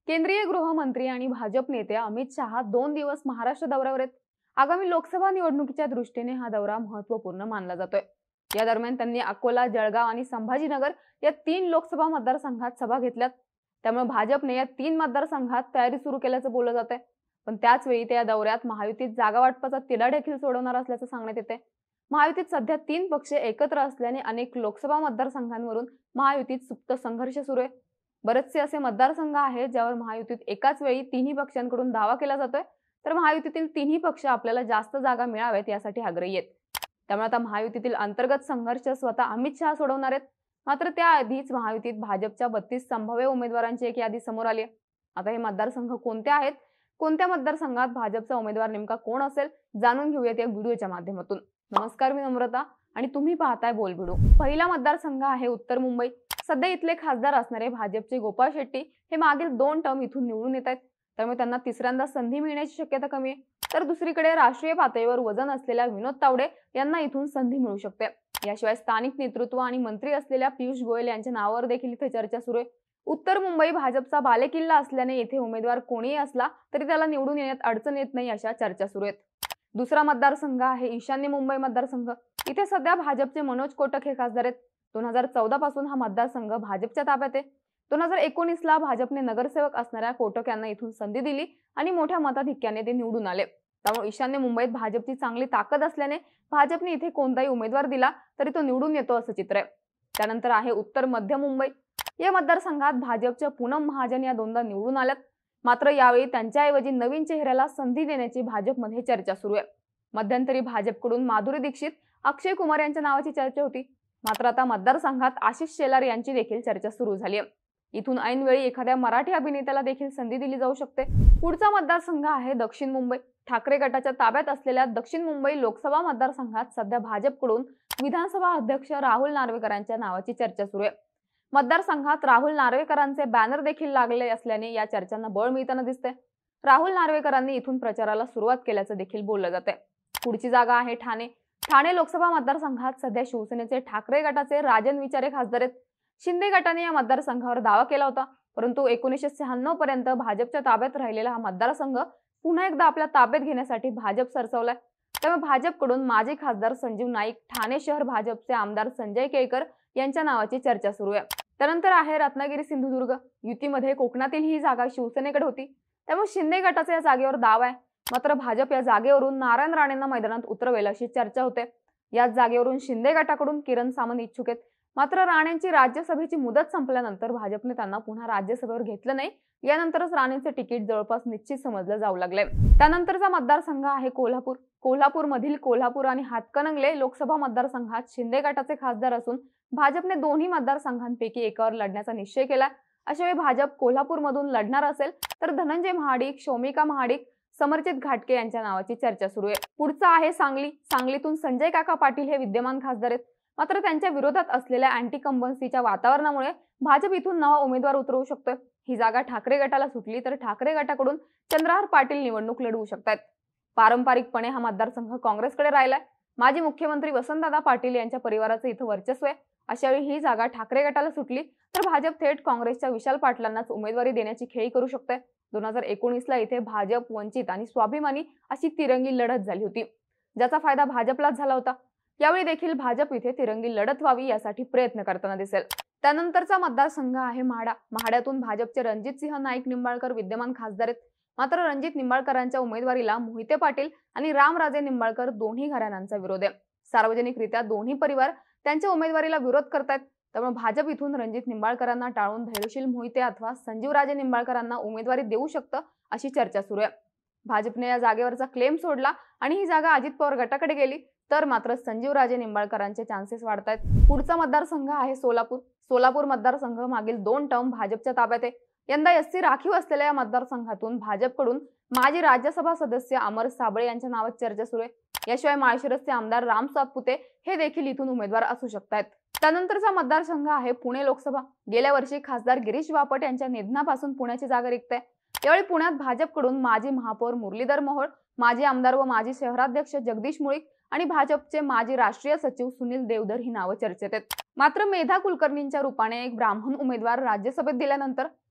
केंद्रीय गृहमंत्री आणि भाजप नेते अमित शहा 2 दिवस महाराष्ट्र दौऱ्यावर आहेत। आगामी लोकसभा निवडणुकीच्या दृष्टीने हा दौरा महत्त्वपूर्ण मानला जातोय। या दरम्यान त्यांनी अकोला, जळगाव आणि संभाजीनगर या 3 लोकसभा मतदारसंघात सभा घेतल्यात। त्यामुळे भाजपने या 3 मतदारसंघात तयारी सुरू केल्याचं बोललं जातंय। पण त्याच वेळी त्या दौऱ्यात महायुतीत जागा वाटपाचा तिढा देखील सोडवणार असल्याचं सांगण्यात येते। महायुतीत सध्या 3 पक्ष एकत्र असल्याने अनेक लोकसभा मतदारसंघांवरून महायुतीत सुप्त संघर्ष सुरू आहे। बरेचसे असे मतदारसंघ आहेत ज्यावर महायुतीत एकाच वेळी तिन्ही पक्षांकडून दावा केला जातोय, तर महायुतीतील तिन्ही पक्ष आपल्याला जास्त जागा मिळाव्यात यासाठी आग्रही आहेत। त्यामुळे आता महायुतीतील अंतर्गत संघर्ष स्वतः अमित शहा सोडवणार आहेत। मात्र त्याआधीच महायुतीत भाजपच्या 32 संभाव्य उमेदवारांची एक यादी समोर आली आहे। आता हे मतदारसंघ कोणते आहेत, कोणत्या मतदारसंघात भाजपचा उमेदवार नेमका कोण असेल, जाणून घेऊयात या व्हिडिओच्या माध्यमातून। नमस्कार, मी नम्रता आणि तुम्ही पाहताय बोल व्हिडिओ। पहिला मतदारसंघ आहे उत्तर मुंबई। सध्या इथले खासदार असणारे भाजपचे गोपाळ शेट्टी हे मागील 2 टर्म इथून निवडून येत आहेत, त्यामुळे त्यांना तिसऱ्यांदा संधी मिळण्याची शक्यता कमी आहे। तर दुसरीकडे राष्ट्रीय पातळीवर वजन असलेल्या विनोद तावडे यांना इथून संधी मिळू शकते। याशिवाय स्थानिक नेतृत्व आणि मंत्री असलेल्या पियुष गोयल यांच्या नावावर देखील इथे चर्चा सुरू आहे। उत्तर मुंबई भाजपचा बालेकिल्ला असल्याने येथे उमेदवार कोणीही असला तरी त्याला निवडून येण्यात अडचण येत नाही, अशा चर्चा सुरू आहेत। दुसरा मतदारसंघ आहे ईशान्य मुंबई मतदारसंघ। इथे सध्या भाजपचे मनोज कोटक हे खासदार आहेत। 2014 पासून हा मतदारसंघ भाजपच्या ताब्यात आहे। 2019 ला भाजपने नगरसेवक असणाऱ्या कोटक यांना इथून संधी दिली आणि मोठ्या मताधिक्याने ते निवडून आले। त्यामुळे ईशान्य मुंबईत भाजपची चांगली ताकद असल्याने भाजपने इथे कोणताही उमेदवार दिला तरी तो निवडून येतो असं चित्र आहे। त्यानंतर आहे उत्तर मध्य मुंबई। या मतदारसंघात भाजपच्या पूनम महाजन या दोनदा निवडून आल्यात। मात्र यावेळी त्यांच्याऐवजी नवीन चेहऱ्याला संधी देण्याची भाजपमध्ये चर्चा सुरू आहे। मध्यंतरी भाजपकडून माधुरी दीक्षित, अक्षय कुमार यांच्या नावाची चर्चा होती। मात्र आता मतदारसंघात आशिष शेलार यांची देखील चर्चा सुरू झाली आहे। इथून ऐनवेळी एखाद्या मराठी अभिनेत्याला देखील संधी दिली जाऊ शकते। पुढचा मतदारसंघ आहे दक्षिण मुंबई। ठाकरे गटाच्या ताब्यात असलेल्या दक्षिण मुंबई लोकसभा मतदारसंघात सध्या भाजपकडून विधानसभा अध्यक्ष राहुल नार्वेकरांच्या नावाची चर्चा सुरू आहे। मतदारसंघात राहुल नार्वेकरांचे बॅनर देखील लागले असल्याने या चर्चांना बळ मिळताना दिसते। राहुल नार्वेकरांनी इथून प्रचाराला सुरुवात केल्याचं देखील बोललं जाते। पुढची जागा आहे ठाणे। ठाणे लोकसभा मतदारसंघात सध्या शिवसेनेचे ठाकरे गटाचे राजन विचारे खासदार आहेत। शिंदे गटाने या मतदारसंघावर दावा केला होता, परंतु 1996 पर्यंत भाजपच्या ताब्यात राहिलेला हा मतदारसंघ पुन्हा एकदा आपल्या ताब्यात घेण्यासाठी भाजप सरसावलाय। त्यामुळे भाजपकडून माजी खासदार संजीव नाईक, ठाणे शहर भाजपचे आमदार संजय केळकर यांच्या नावाची चर्चा सुरू आहे। त्यानंतर आहे रत्नागिरी सिंधुदुर्ग। युतीमध्ये कोकणातील ही जागा शिवसेनेकडे होती, त्यामुळे शिंदे गटाचा या जागेवर दावा आहे। मात्र भाजप या जागेवरून नारायण राणेंना मैदानात उतरवेल अशी चर्चा होते। याच जागेवरून शिंदे गटाकडून किरण सामंत इच्छुक आहेत। मात्र राणेंची राज्यसभेची मुदत संपल्यानंतर भाजपने त्यांना पुन्हा राज्यसभेवर घेतलं नाही। यानंतरच राणेंचे तिकीट जवळपास निश्चित समजलं जाऊ लागले। त्यानंतरचा मतदारसंघ आहे कोल्हापूर। कोल्हापूरमधील कोल्हापूर आणि हातकणंगले लोकसभा मतदारसंघात शिंदे गटाचे खासदार असून भाजपने दोन्ही मतदारसंघांपैकी एकावर लढण्याचा निश्चय केला। अशावेळी भाजप कोल्हापूरमधून लढणार असेल तर धनंजय महाडिक, शौमिका महाडिक, समरजित घाटगे यांच्या नावाची चर्चा सुरू आहे। पुढचा आहे सांगली। सांगलीतून संजय काका पाटील हे विद्यमान खासदार आहेत। मात्र त्यांच्या विरोधात असलेल्या अँटी कंबन्सीच्या वातावरणामुळे भाजप इथून नवा उमेदवार उतरवू शकतोय। ही जागा ठाकरे गटाला सुटली तर ठाकरे गटाकडून चंद्रहार पाटील निवडणूक लढवू शकतात। पारंपरिकपणे हा मतदारसंघ काँग्रेसकडे राहिलाय। माजी मुख्यमंत्री वसंतदादा पाटील यांच्या परिवाराचं इथं वर्चस्व आहे। अशावेळी ही जागा ठाकरे गटाला सुटली तर भाजप थेट काँग्रेसच्या विशाल पाटलांनाच उमेदवारी देण्याची खेळी करू शकते। 2019 ला इथे भाजप, वंचित आणि स्वाभिमानी अशी तिरंगी लढत झाली होती, ज्याचा फायदा भाजपलाच झाला होता। यावेळी देखील भाजप इथे तिरंगी लढत व्हावी यासाठी प्रयत्न करताना दिसेल। त्यानंतरचा मतदारसंघ आहे माढा। माढ्यातून भाजपचे रणजितसिंह नाईक निंबाळकर विद्यमान खासदार आहेत। मात्र रणजित निंबाळकरांच्या उमेदवारीला मोहिते पाटील आणि रामराजे निंबाळकर दोन्ही घराण्यांचा विरोध आहे। सार्वजनिकरित्या दोन्ही परिवार त्यांच्या उमेदवारीला विरोध करतायत। त्यामुळे भाजप इथून रणजित निंबाळकरांना टाळून धैर्यशील मोहिते अथवा संजीवराजे निंबाळकरांना उमेदवारी देऊ शकतं अशी चर्चा सुरू आहे। भाजपने या जागेवरचा क्लेम सोडला आणि ही जागा अजित पवार गटाकडे गेली तर मात्र संजीवराजे निंबाळकरांचे चान्सेस वाढतायत। पुढचा मतदारसंघ आहे सोलापूर। सोलापूर मतदारसंघ मागील 2 टर्म भाजपच्या ताब्यात आहे। यंदा एससी राखीव असलेल्या या मतदारसंघातून भाजपकडून माजी राज्यसभा सदस्य अमर साबळे यांच्या नावात चर्चा सुरू आहे। याशिवाय माळशिरसचे आमदार राम सातपुते हे देखील इथून उमेदवार असू शकतात। त्यानंतरचा मतदारसंघ आहे पुणे लोकसभा। गेल्या वर्षी खासदार गिरीश बापट यांच्या निधनापासून पुण्याची जागा रिक्त आहे। यावेळी पुण्यात भाजपकडून माजी महापौर मुरलीधर मोहोळ, माजी आमदार व माजी शहराध्यक्ष जगदीश मुळीक आणि भाजपचे माजी राष्ट्रीय सचिव सुनील देवधर ही नावं चर्चेत आहेत। मात्र मेधा कुलकर्णींच्या रूपाने एक ब्राह्मण उमेदवार राज्यसभेत दिल्यानंतर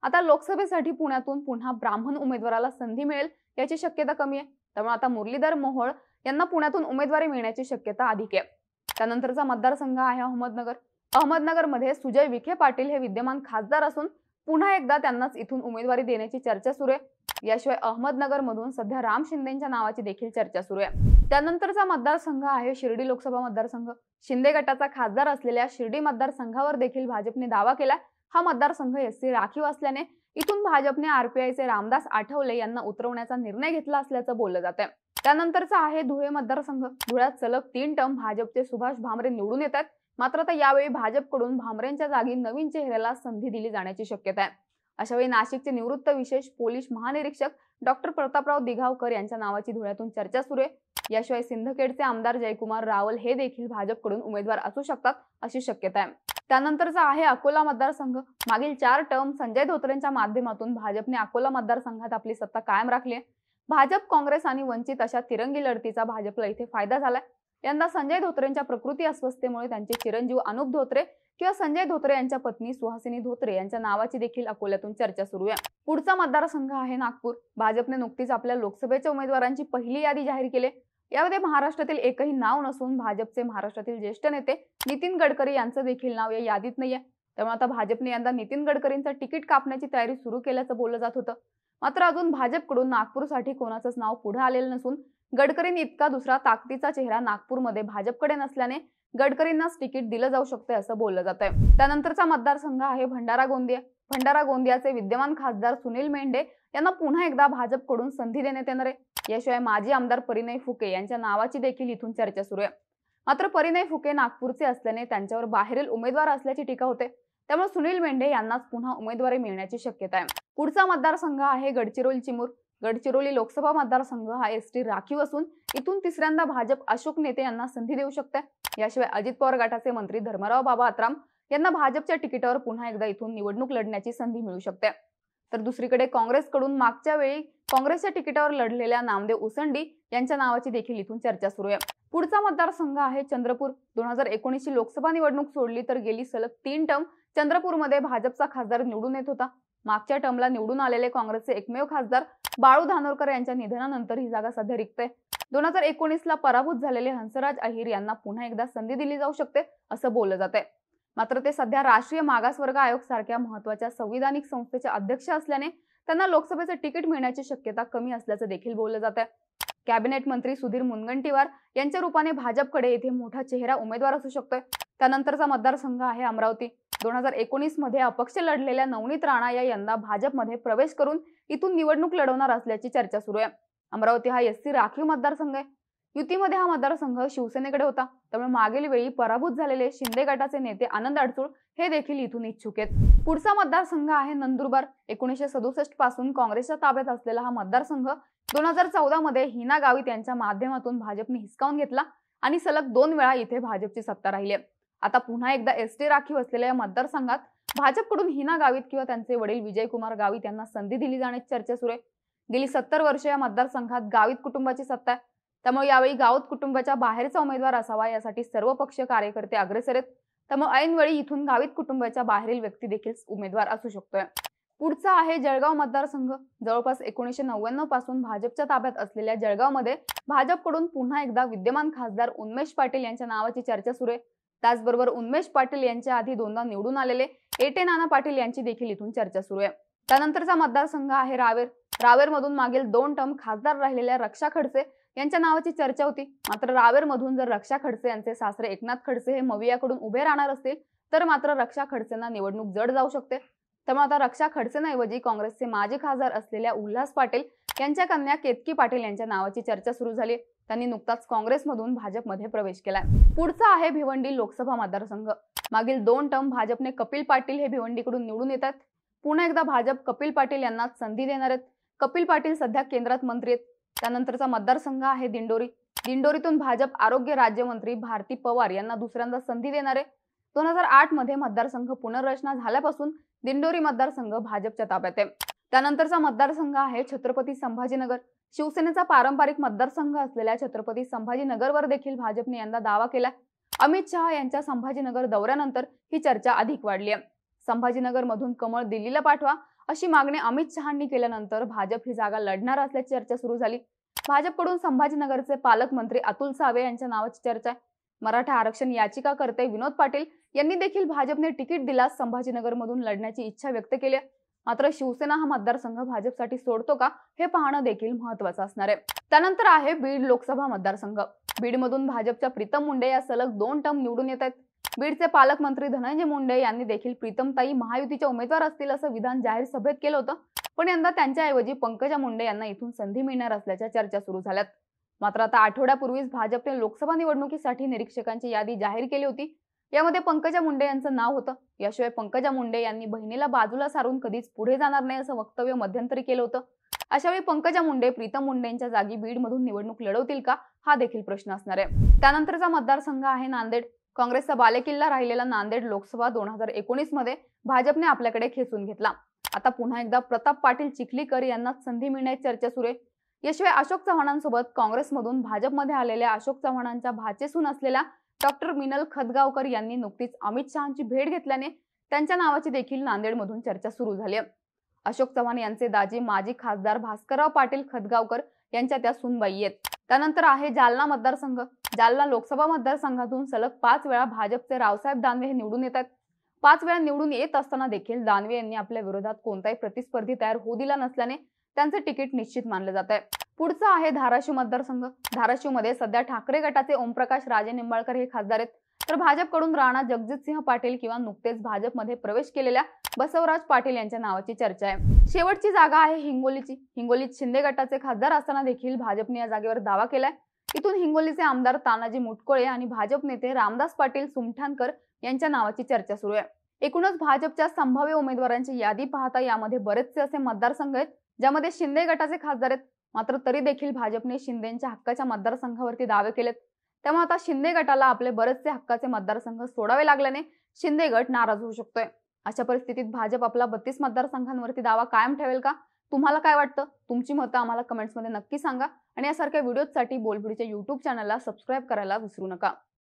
आता लोकसभेसाठी पुण्यातून पुन्हा ब्राह्मण उमेदवाराला संधी मिळेल याची शक्यता कमी आहे. त्यामुळे आता मुरलीधर मोहोळ यांना पुण्यातून उमेदवारी मिळण्याची शक्यता अधिक आहे. त्यानंतरचा मतदारसंघ आहे अहमदनगर. अहमदनगरमध्ये सुजय विखे पाटील हे विद्यमान खासदार असून पुन्हा एकदा त्यांनाच इथून उमेदवारी देण्याची चर्चा सुरू आहे. याशिवाय अहमदनगरमधून सध्या राम शिंदेंच्या नावाची देखील चर्चा सुरू आहे. त्यानंतरचा मतदारसंघ आहे शिर्डी लोकसभा मतदारसंघ. शिंदे गटाचा खासदार असलेल्या शिर्डी मतदारसंघावर देखील भाजपने दावा केला. हा मतदारसंघ एससी राखीव असल्याने इथून भाजपने आरपीआयचे रामदास आठवले यांना उतरवण्याचा निर्णय घेतला असल्याचं बोललं जात आहे. त्यानंतरचा आहे धुळे मतदारसंघ. धुळ्यात सलग 3 टर्म भाजपचे सुभाष भामरे निवडून येतात. मात्र आता यावेळी भाजपकडून भामरेंच्या जागी नवीन चेहऱ्याला संधी दिली जाण्याची शक्यता आहे. अशावेळी नाशिकचे निवृत्त विशेष पोलीस महानिरीक्षक डॉक्टर प्रतापराव दिघावकर यांच्या नावाची धुळ्यातून चर्चा सुरू आहे. याशिवाय सिंदखेडचे आमदार जयकुमार रावल हे देखील भाजपकडून उमेदवार असू शकतात अशी शक्यता आहे. त्यानंतरचा आहे अकोला मतदारसंघ. मागील 4 टर्म संजय धोत्रेंच्या माध्यमातून भाजपने अकोला मतदारसंघात आपली सत्ता कायम राखली आहे. भाजप, काँग्रेस आणि वंचित अशा तिरंगी लढतीचा भाजपला इथे फायदा झालाय. यंदा संजय धोत्रेंच्या प्रकृती अस्वस्थतेमुळे त्यांचे चिरंजीव अनुप धोत्रे किंवा संजय धोत्रे यांच्या पत्नी सुहासिनी धोत्रे यांच्या नावाची देखील अकोल्यातून चर्चा सुरू आहे. पुढचा मतदारसंघ आहे नागपूर. भाजपने नुकतीच आपल्या लोकसभेच्या उमेदवारांची पहिली यादी जाहीर केली. यामध्ये महाराष्ट्रातील एकही नाव नसून भाजपचे महाराष्ट्रातील ज्येष्ठ नेते नितीन गडकरी यांचं देखील नाव या यादीत नाहीये. त्यामुळे आता भाजपने यंदा नितीन गडकरींचं तिकीट कापण्याची तयारी सुरू केल्याचं बोललं जात होतं. मात्र अजून भाजपकडून नागपूरसाठी कोणाचंच नाव पुढे आलेलं नसून गडकरींनी इतका दुसरा ताकदीचा चेहरा नागपूरमध्ये भाजपकडे नसल्याने गडकरींनाच तिकीट दिलं जाऊ शकते असं बोललं जात आहे. त्यानंतरचा मतदारसंघ आहे भंडारा गोंदिया. भंडारा गोंदियाचे विद्यमान खासदार सुनील मेंढे यांना पुन्हा एकदा भाजपकडून संधी देण्यात येणार आहे. याशिवाय माजी आमदार परिणय फुके यांच्या नावाची देखील इथून चर्चा सुरू आहे. मात्र परिणय फुके नागपूरचे असल्याने त्यांच्यावर बाहेरील उमेदवार असल्याची टीका होते. त्यामुळे सुनील मेंढे यांनाच पुन्हा उमेदवारी मिळण्याची शक्यता आहे. पुढचा मतदारसंघ आहे गडचिरोली चिमूर. गडचिरोली लोकसभा मतदारसंघ हा एसटी राखीव असून इथून तिसऱ्यांदा भाजप अशोक नेते यांना संधी देऊ शकते. याशिवाय अजित पवार गटाचे मंत्री धर्मराव बाबा आत्राम यांना भाजपच्या तिकिटावर पुन्हा एकदा इथून निवडणूक लढण्याची संधी मिळू शकते. तर दुसरीकडे काँग्रेसकडून मागच्या वेळी काँग्रेसच्या तिकिटावर लढलेल्या नामदेव उसंडी यांच्या नावाची देखील इथून चर्चा सुरू आहे. पुढचा मतदारसंघ आहे चंद्रपूर. 2019 लोकसभा निवडणूक सोडली तर गेली सलग 3 टर्म चंद्रपूरमध्ये भाजपचा खासदार निवडून येत होता. मागच्या टर्मला निवडून आलेले काँग्रेसचे एकमेव खासदार बाळू धानोरकर यांच्या निधनानंतर ही जागा सध्या रिक्त आहे. 2019ला पराभूत झालेले हंसराज अहिर यांना पुन्हा एकदा संधी दिली जाऊ शकते असं बोललं जात आहे. मात्र ते सध्या राष्ट्रीय मागासवर्ग आयोग सारख्या महत्त्वाच्या संविधानिक संस्थेचे अध्यक्ष असल्याने त्यांना लोकसभेचं तिकीट मिळण्याची शक्यता कमी असल्याचं देखील बोललं जात आहे. कॅबिनेट मंत्री सुधीर मुनगंटीवार यांच्या रूपाने भाजपकडे येथे मोठा चेहरा उमेदवार असू शकतोय. त्यानंतरचा मतदारसंघ आहे अमरावती. 2019 मध्ये अपक्ष लढलेल्या नवनीत राणा या यंदा भाजपमध्ये प्रवेश करून इथून निवडणूक लढवणार असल्याची चर्चा सुरू आहे. अमरावती हा एससी राखीव मतदारसंघ आहे. युतीमध्ये हा मतदारसंघ शिवसेनेकडे होता. त्यामुळे मागील वेळी पराभूत झालेले शिंदे गटाचे नेते आनंद अडसूळ हे देखील इथून इच्छुक आहेत. पुढचा मतदारसंघ आहे नंदुरबार. 1967 पासून काँग्रेसच्या ताब्यात असलेला हा मतदारसंघ 2014 मध्ये हिना गावित यांच्या माध्यमातून भाजपने हिसकावून घेतला आणि सलग 2 वेळा इथे भाजपची सत्ता राहिली आहे. आता पुन्हा एकदा एसटी राखीव असलेल्या या मतदारसंघात भाजपकडून हिना गावित किंवा त्यांचे वडील विजयकुमार गावित यांना संधी दिली जाण्याची चर्चा सुरू आहे. गेली 70 वर्षे या मतदारसंघात गावित कुटुंबाची सत्ता आहे. त्यामुळे यावेळी गावित कुटुंबाच्या बाहेरचा उमेदवार असावा यासाठी सर्व पक्षीय कार्यकर्ते अग्रेसर आहेत. त्यामुळे ऐनवेळी इथून गावित कुटुंबाच्या बाहेरील व्यक्ती देखील उमेदवार असू शकतोय. पुढचा आहे जळगाव मतदारसंघ. जवळपास 1999 पासून भाजपच्या ताब्यात असलेल्या जळगावमध्ये भाजपकडून पुन्हा एकदा विद्यमान खासदार उन्मेष पाटील यांच्या नावाची चर्चा सुरू आहे. त्याचबरोबर उन्मेष पाटील यांच्या आधी 2दा निवडून आलेले एटे नाना पाटील यांची देखील इथून चर्चा सुरू आहे. त्यानंतरचा मतदारसंघ आहे रावेर. रावेरमधून मागील 2 टर्म खासदार राहिलेल्या रक्षा खडसे यांच्या नावाची चर्चा होती. मात्र रावेरमधून जर रक्षा खडसे यांचे सासरे एकनाथ खडसे हे मवियाकडून उभे राहणार असतील तर मात्र रक्षा खडसेंना निवडणूक जड जाऊ शकते. त्यामुळे आता रक्षा खडसेंऐवजी काँग्रेसचे माजी खासदार असलेल्या उल्हास पाटील यांच्या कन्या केतकी पाटील यांच्या नावाची चर्चा सुरू झाली. त्यांनी नुकताच काँग्रेसमधून भाजपमध्ये प्रवेश केलाय. पुढचा आहे भिवंडी लोकसभा मतदारसंघ. मागील 2 टर्म भाजपने कपिल पाटील हे भिवंडीकडून निवडून येतात. पुन्हा एकदा भाजप कपिल पाटील यांना संधी देणार आहेत. कपिल पाटील सध्या केंद्रात मंत्री आहेत. त्यानंतरचा मतदारसंघ आहे दिंडोरी. दिंडोरीतून भाजप आरोग्य राज्यमंत्री भारती पवार यांना दुसऱ्यांदा संधी देणार आहे. 2008 मध्ये मतदारसंघ पुनर्रचना झाल्यापासून दिंडोरी मतदारसंघ भाजपच्या ताब्यात आहे. त्यानंतरचा मतदारसंघ आहे छत्रपती संभाजीनगर. शिवसेनेचा पारंपरिक मतदारसंघ असलेल्या छत्रपती संभाजीनगरवर देखील भाजपने यंदा दावा केला. अमित शहा यांच्या संभाजीनगर दौऱ्यानंतर ही चर्चा अधिक वाढली आहे. संभाजीनगर मधून कमळ दिल्लीला पाठवा अशी मागणी अमित शहांनी केल्यानंतर भाजप ही जागा लढणार असल्याची चर्चा सुरू झाली। भाजपकडून संभाजीनगरचे पालकमंत्री अतुल सावे यांच्या नावाची चर्चा आहे। मराठा आरक्षण याचिकाकर्ते विनोद पाटील यांनी देखील भाजपने तिकीट दिल्यास संभाजीनगरमधून लढण्याची इच्छा व्यक्त केली आहे। मात्र शिवसेना हा मतदारसंघ भाजपसाठी सोडतो का हे पाहणं देखील महत्त्वाचं असणार आहे। त्यानंतर आहे बीड लोकसभा मतदारसंघ। बीडमधून भाजपच्या प्रीतम मुंडे या सलग 2 टर्म निवडून येत आहेत। बीडचे पालकमंत्री धनंजय मुंडे यांनी देखील प्रीतमताई महायुतीच्या उमेदवार असतील असं विधान जाहीर सभेत केलं होतं, पण यंदा त्यांच्याऐवजी पंकजा मुंडे यांना इथून संधी मिळणार असल्याच्या चर्चा सुरू झाल्यात। मात्र आता आठवड्यापूर्वीच भाजपने लोकसभा निवडणुकीसाठी निरीक्षकांची यादी जाहीर केली होती। यामध्ये पंकजा मुंडे यांचं नाव होतं। याशिवाय पंकजा मुंडे यांनी बहिणीला बाजूला सारून कधीच पुढे जाणार नाही असं वक्तव्य मध्यंतरी केलं होतं। अशावेळी पंकजा मुंडे प्रीतम मुंडेंच्या जागी बीडमधून निवडणूक लढवतील का हा देखील प्रश्न असणार आहे। त्यानंतरचा मतदारसंघ आहे नांदेड। काँग्रेसचा बालेकिल्ला राहिलेला नांदेड लोकसभा 2019 मध्ये भाजपने आपल्याकडे खेचून घेतला। आता पुन्हा एकदा प्रताप पाटील चिखलीकर यांना संधी मिळण्याची चर्चा सुरू आहे। याशिवाय अशोक चव्हाणांसोबत काँग्रेसमधून भाजपमध्ये आलेल्या अशोक चव्हाणांच्या भाचेसून असलेल्या डॉक्टर मिनल खतगावकर यांनी नुकतीच अमित शहांची भेट घेतल्याने त्यांच्या नावाची देखील नांदेडमधून चर्चा सुरू झाली आहे। अशोक चव्हाण यांचे दाजी माजी खासदार भास्करराव पाटील खतगावकर यांच्या त्या सूनबाई आहेत। त्यानंतर आहे जालना मतदारसंघ। जालना लोकसभा मतदारसंघातून सलग 5 वेळा भाजपचे रावसाहेब दानवे हे निवडून येतात। 5 वेळा निवडून येत असताना देखील दानवे यांनी आपल्या विरोधात कोणताही प्रतिस्पर्धी तयार होऊ दिला नसल्याने त्यांचे तिकीट निश्चित मानले जात आहे। पुढचा आहे धाराशिव मतदारसंघ। धाराशिवमध्ये सध्या ठाकरे गटाचे ओमप्रकाश राजे निंबाळकर हे खासदार आहेत, तर भाजपकडून राणा जगजितसिंह पाटील किंवा नुकतेच भाजपमध्ये प्रवेश केलेल्या बसवराज पाटील यांच्या नावाची चर्चा आहे। शेवटची जागा आहे हिंगोलीची। हिंगोलीत शिंदे गटाचे खासदार असताना देखील भाजपने या जागेवर दावा केलाय। इथून हिंगोलीचे आमदार तानाजी मुटकुळे आणि भाजप नेते रामदास पाटील सुमठाणकर यांच्या नावाची चर्चा सुरू आहे। एकूणच भाजपच्या संभाव्य उमेदवारांची यादी पाहता यामध्ये बरेचसे असे मतदारसंघ आहेत ज्यामध्ये शिंदे गटाचे खासदार आहेत। मात्र तरी देखील भाजपने शिंदेच्या हक्काच्या मतदारसंघावरती दावे केलेत। त्यामुळे आता शिंदे गटाला आपले बरेचसे हक्काचे मतदारसंघ सोडावे लागल्याने शिंदे गट नाराज होऊ शकतोय। अशा परिस्थितीत भाजप आपला 32 मतदारसंघांवरती दावा कायम ठेवेल का? तुम्हाला काय वाटतं? तुमची मतं आम्हाला कमेंट्समध्ये नक्की सांगा आणि यासारख्या व्हिडिओजसाठी बोलबिडीच्या YouTube चॅनलला सबस्क्राईब करायला विसरू नका।